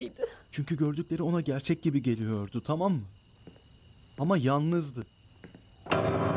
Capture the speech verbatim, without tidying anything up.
gibiydi. Çünkü gördükleri ona gerçek gibi geliyordu, tamam mı? Ama yalnızdı.